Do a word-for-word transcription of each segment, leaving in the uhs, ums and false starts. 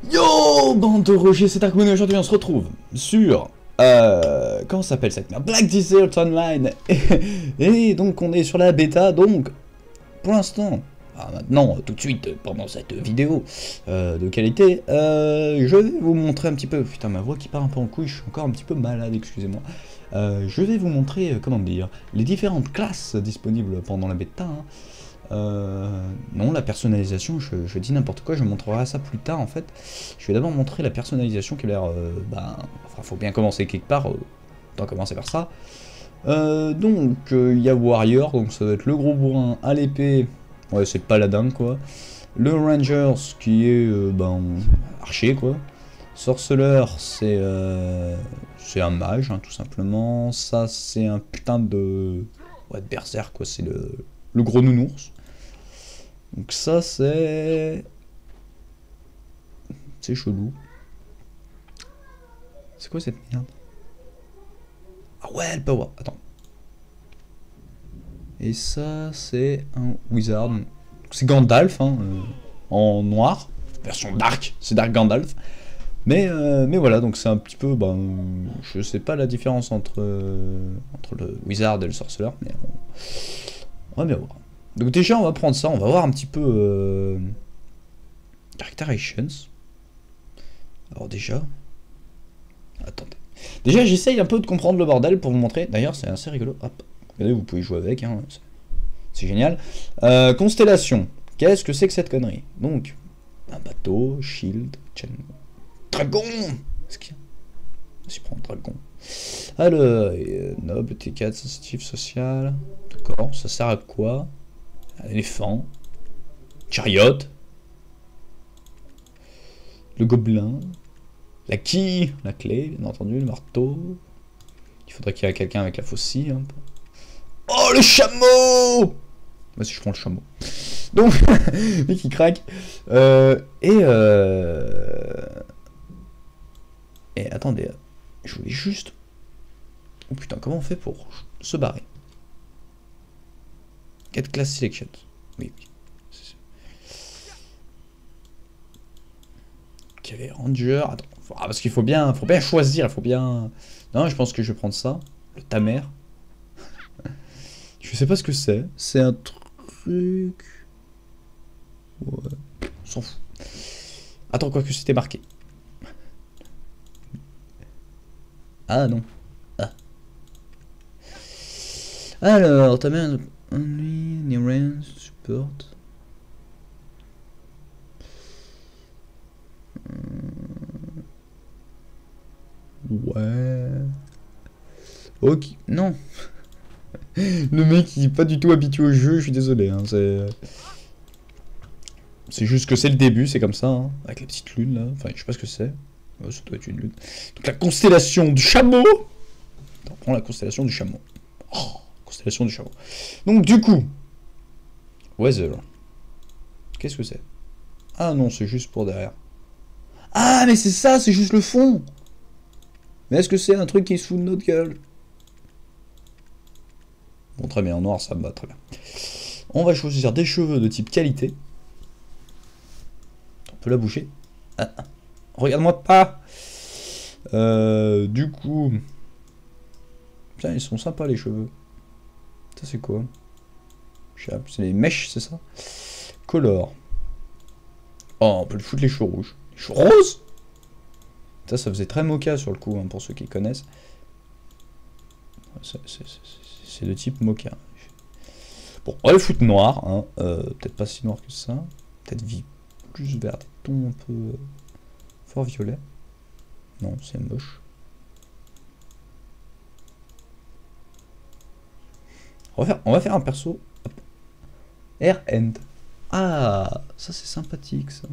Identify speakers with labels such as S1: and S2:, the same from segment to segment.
S1: Yo, bande de Roger, c'est Darkmoon et aujourd'hui on se retrouve sur... Euh... Comment s'appelle cette merde? Black Desert Online. Et donc on est sur la bêta, donc... Pour l'instant... Ah, maintenant, tout de suite, pendant cette vidéo euh, de qualité, euh, je vais vous montrer un petit peu... Putain, ma voix qui part un peu en couille, je suis encore un petit peu malade, excusez-moi. Euh, je vais vous montrer, euh, comment dire, les différentes classes disponibles pendant la bêta, hein. Euh, non, la personnalisation, je, je dis n'importe quoi, je montrerai ça plus tard en fait. Je vais d'abord montrer la personnalisation qui a l'air... Euh, ben, enfin, faut bien commencer quelque part, euh, autant commencer par ça. Euh, donc, il euh, y a Warrior, donc ça va être le gros bourrin à l'épée, ouais, c'est paladin quoi. Le Rangers qui est, euh, ben, archer quoi. Sorceleur, c'est euh, c'est un mage, hein, tout simplement. Ça, c'est un putain de... Ouais, de berserk quoi, c'est le, le gros nounours. Donc ça c'est... C'est chelou. C'est quoi cette merde? Ah ouais, le power. Attends. Et ça c'est un wizard. C'est Gandalf, hein, euh, en noir. Version dark, c'est Dark Gandalf. Mais, euh, mais voilà, donc c'est un petit peu... Ben, je sais pas la différence entre, euh, entre le wizard et le sorceleur, mais on, on va bien voir. Donc déjà on va prendre ça, on va voir un petit peu... Euh, Characterizations. Alors déjà... Attendez. Déjà j'essaye un peu de comprendre le bordel pour vous montrer. D'ailleurs c'est assez rigolo. Hop. Regardez, vous pouvez jouer avec, hein. C'est génial. Euh, constellation. Qu'est-ce que c'est que cette connerie? Donc, un bateau, shield, chain... Dragon. Est-ce qu'il y a... Si prend dragon. Alors, euh, noble, T quatre, sensitif, social. D'accord, ça sert à quoi? Un éléphant. Chariot. Le gobelin. La quille, la clé, bien entendu, le marteau. Il faudrait qu'il y ait quelqu'un avec la faucille. Hein. Oh, le chameau! Moi, si je prends le chameau. Donc, mec, il craque. Euh, et... Euh... Et attendez, je voulais juste... Oh putain, comment on fait pour se barrer? Get class selection. Oui, oui. Ok, ranger. Attends. Ah, parce qu'il faut bien, faut bien choisir, il faut bien... Non, je pense que je vais prendre ça. Le tamer. Je sais pas ce que c'est. C'est un truc... Ouais. On s'en fout. Attends, quoi que c'était marqué. Ah non. Ah. Alors, tamer... Only Niran support... Ouais... Ok, non. Le mec il est pas du tout habitué au jeu, je suis désolé, hein, c'est... C'est juste que c'est le début, c'est comme ça, hein, avec la petite lune là, enfin je sais pas ce que c'est. Ouais, ça doit être une lune. Donc la constellation du chameau. On prend la constellation du chameau. Oh, constellation du chameau. Donc du coup... Weather. Qu'est-ce que c'est? Ah non, c'est juste pour derrière. Ah mais c'est ça, c'est juste le fond. Mais est-ce que c'est un truc qui se fout de notre gueule? Bon, très bien, en noir, ça me va très bien. On va choisir des cheveux de type qualité. On peut la bouger. Ah, regarde-moi pas. Euh, du coup... Putain, ils sont sympas, les cheveux. Ça, c'est quoi? C'est les mèches, c'est ça? Color. Oh, on peut le foutre les cheveux rouges. Les cheveux roses? Ça, ça faisait très mocha sur le coup, hein, pour ceux qui connaissent. C'est de type mocha. Bon, on va le foutre noir, hein. euh, peut-être pas si noir que ça. Peut-être plus vert, des tons un peu euh, fort violet. Non, c'est moche. On va faire, on va faire un perso. Hop. Air End. Ah, ça c'est sympathique ça.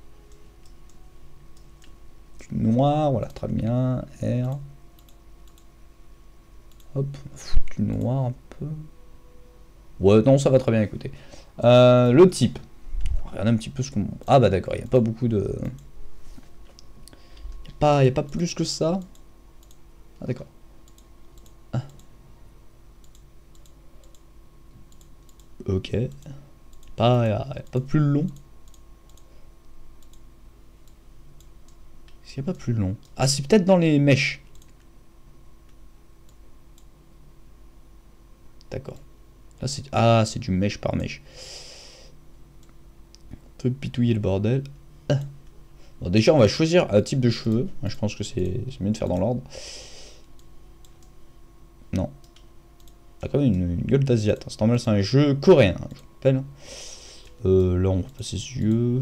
S1: Du noir, voilà, très bien. Air. Hop, on va foutre du noir un peu. Ouais, non, ça va très bien, écoutez. Euh, le type. On va regarder un petit peu ce qu'on... Ah bah d'accord, il n'y a pas beaucoup de... Il n'y a, pas... y a pas plus que ça. Ah d'accord. Ah. Ok. Pas, y a... y a pas plus long. qu'il n'y a pas plus long? Ah, c'est peut-être dans les mèches. D'accord. Là, c'est... Ah, c'est du mèche par mèche. On peut pitouiller le bordel. Ah. Bon, déjà, on va choisir un type de cheveux. Je pense que c'est mieux de faire dans l'ordre. Non. On a quand même une, une gueule d'asiate. C'est normal, c'est un jeu coréen, je vous rappelle. Euh, là, on va passer ses yeux.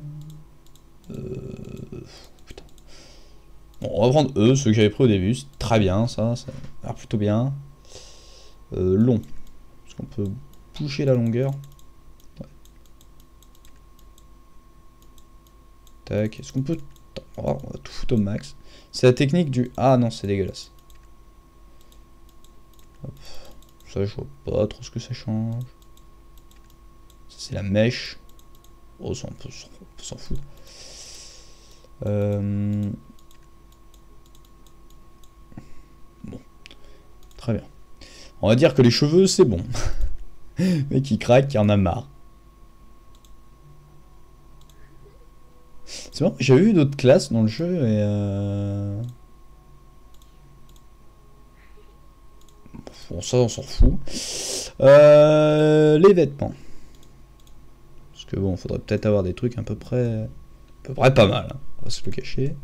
S1: Euh... Putain. Bon, on va prendre eux, ceux que j'avais pris au début. C'est très bien, ça. Ça a l'air plutôt bien. Euh, long. Est-ce qu'on peut bouger la longueur? Ouais. Tac. Est-ce qu'on peut... Oh, on va tout foutre au max. C'est la technique du... Ah non, c'est dégueulasse. Hop. Ça, je vois pas trop ce que ça change. Ça, c'est la mèche. Oh, ça, on peut s'en foutre. Euh... Bon. Très bien. On va dire que les cheveux, c'est bon. Mais qui craque, qui en a marre. C'est bon, j'avais vu d'autres classes dans le jeu et... Euh... Bon, ça, on s'en fout. Euh... Les vêtements. Parce que bon, faudrait peut-être avoir des trucs à peu près... À peu près pas mal. Hein. On va se le cacher.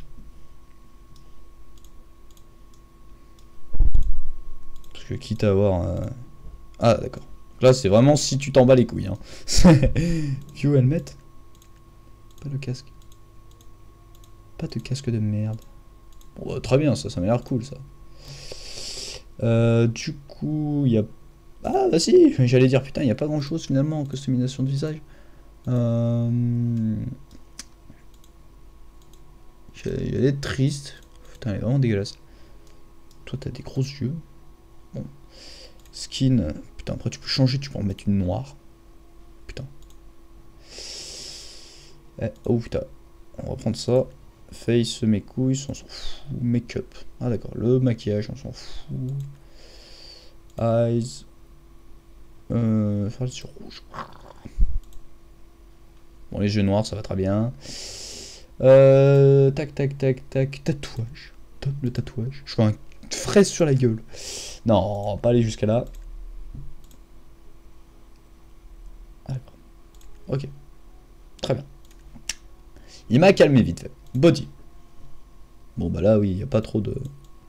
S1: Parce que quitte à avoir... Euh... Ah, d'accord. Là, c'est vraiment si tu t'en bats les couilles. Hein. View helmet. Pas le casque. Pas de casque de merde. Bon, bah, très bien, ça, ça m'a l'air cool, ça. Euh, du coup, il y a... Ah, bah si, j'allais dire, putain, il n'y a pas grand-chose, finalement, en customisation de visage. Euh... Il y a des tristes. Putain, elle est vraiment dégueulasse. Toi, t'as des gros yeux. Bon. Skin. Putain, après, tu peux changer, tu peux en mettre une noire. Putain. Eh, oh, putain. On va prendre ça. Face, mes couilles, on s'en fout. Make-up. Ah, d'accord. Le maquillage, on s'en fout. Eyes. Euh, faire les yeux rouges. Bon, les yeux noirs, ça va très bien. Euh, tac, tac, tac, tac. Tatouage. Top, le tatouage. Je vois une fraise sur la gueule. Non, on va pas aller jusqu'à là. Ah, d'accord. Ok. Très bien. Il m'a calmé vite fait. Body. Bon, bah là, oui, il n'y a pas trop de...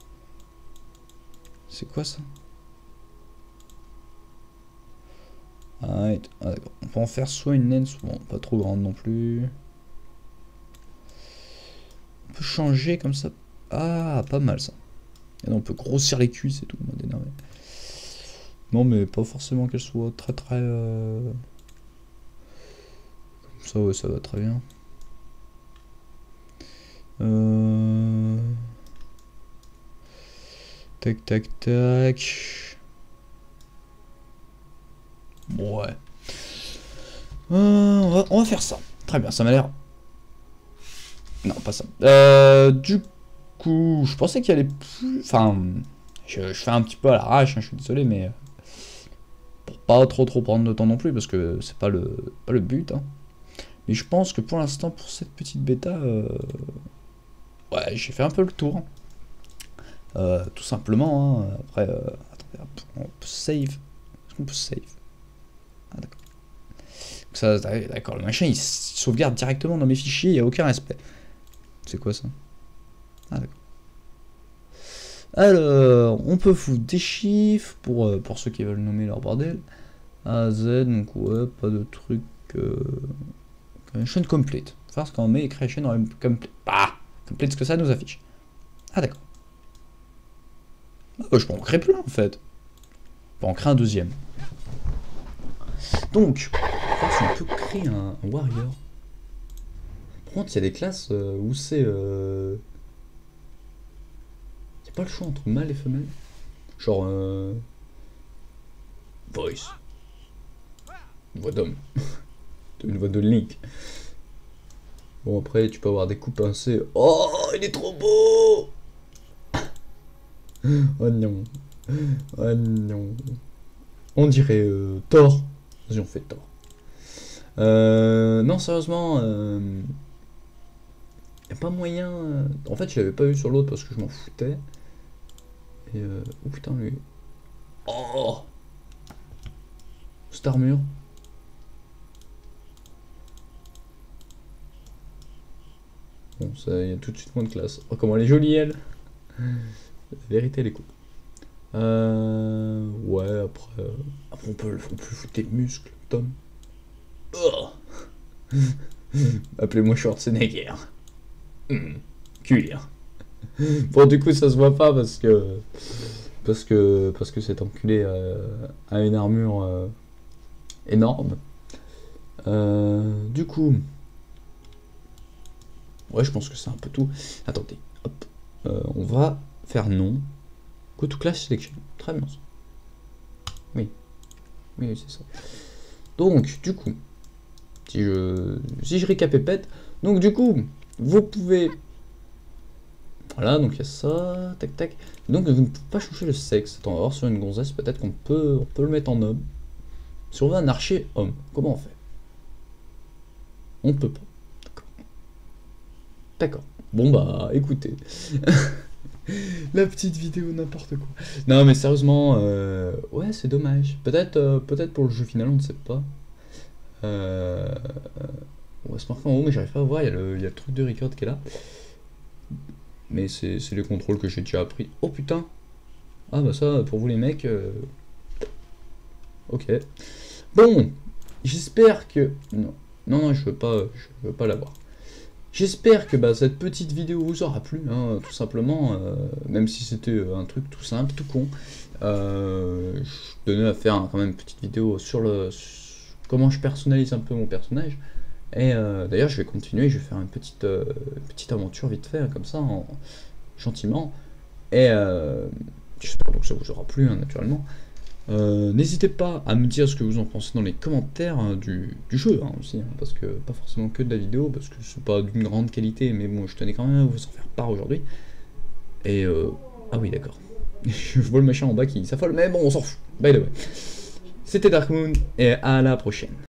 S1: C'est quoi ça? Right. Ah, d'accord. On peut en faire soit une naine, soit... Bon, pas trop grande non plus. On peut changer comme ça. Ah, pas mal ça. Et non, on peut grossir les cuisses et tout, mode énervé. Non, mais pas forcément qu'elle soit très très... Euh... Comme ça, ouais, ça va très bien. Euh... Tac, tac, tac. Bon, ouais. Euh, on, va, on va faire ça. Très bien, ça m'a l'air... Non, pas ça. Euh, du coup, je pensais qu'il y allait plus... Enfin, je, je fais un petit peu à l'arrache, hein, je suis désolé, mais... Pour pas trop trop prendre de temps non plus, parce que c'est pas le, pas le but. Hein. Mais je pense que pour l'instant, pour cette petite bêta... Euh... Ouais, j'ai fait un peu le tour. Euh, tout simplement. Hein. Après, euh... attendez, on peut save. Est-ce qu'on peut save? Ah, d'accord. Ça, d'accord, le machin il sauvegarde directement dans mes fichiers, il n'y a aucun respect. C'est quoi ça? Ah, d'accord. Alors, on peut foutre des chiffres pour, euh, pour ceux qui veulent nommer leur bordel. A à Z, donc ouais, pas de truc. Euh... Creation complete. First quand on met creation complete. Bah, complete ce que ça nous affiche. Ah, d'accord. Ah, bah, je peux en créer plein en fait. On peut en créer un deuxième. Donc, on peut créer un, un warrior. Par contre, il y a des classes euh, où c'est. Euh... Il n'y a pas le choix entre mâle et femelle. Genre. Euh... Voice. Une voix d'homme. Une voix de Link. Bon, après, tu peux avoir des coups pincés. Oh, il est trop beau! Oh non. Oh non. On dirait euh, Thor. Vas-y, on fait Thor. Euh, non, sérieusement. Euh... Y a pas moyen... euh, En fait, je l'avais pas eu sur l'autre parce que je m'en foutais. Et euh... Oh putain, lui... Oh, cette armure. Bon, ça, y a tout de suite moins de classe. Oh, comment elle est jolie, elle. La vérité, elle est cool. Euh... Ouais, après... euh, Après, on peut, on peut foutre des muscles, Tom. Oh. Appelez-moi Schwarzenegger. Mmh. Cuir. Bon, du coup, ça se voit pas parce que... Parce que, parce que cet enculé euh, a une armure euh, énorme. Euh, du coup... Ouais, je pense que c'est un peu tout. Attendez, hop. Euh, on va faire non. Go to class selection. Très bien ça. Oui. Oui, oui c'est ça. Donc, du coup, si je, si je récapépète, donc du coup, vous pouvez... Voilà, donc il y a ça, tac tac. Donc vous ne pouvez pas changer le sexe. Attends, on va voir sur une gonzesse, peut-être qu'on peut, on peut le mettre en homme. Si on veut un archer homme, comment on fait? On ne peut pas. D'accord. D'accord. Bon bah, écoutez. La petite vidéo, n'importe quoi. Non mais sérieusement, euh, ouais c'est dommage. Peut-être euh, peut-être pour le jeu final, on ne sait pas. Euh, on va se marquer en haut, mais j'arrive pas à voir, il y, a le, il y a le truc de record qui est là. Mais c'est les contrôles que j'ai déjà appris. Oh putain. Ah bah ça, pour vous les mecs... Euh... Ok. Bon, j'espère que... Non, non, non, je veux pas, je veux pas l'avoir. J'espère que bah, cette petite vidéo vous aura plu, hein, tout simplement, euh, même si c'était un truc tout simple, tout con. Euh, je tenais à faire hein, quand même une petite vidéo sur le sur comment je personnalise un peu mon personnage. Et euh, d'ailleurs, je vais continuer, je vais faire une petite, euh, petite aventure vite fait, comme ça, en, gentiment. Et euh, j'espère donc que ça vous aura plu, hein, naturellement. Euh, N'hésitez pas à me dire ce que vous en pensez dans les commentaires hein, du, du jeu hein, aussi, hein, parce que pas forcément que de la vidéo, parce que c'est pas d'une grande qualité, mais bon, je tenais quand même à vous en faire part aujourd'hui. Et euh, ah oui, d'accord. Je vois le machin en bas qui s'affole, mais bon, on s'en fout. By the way. C'était Dark Moon, et à la prochaine.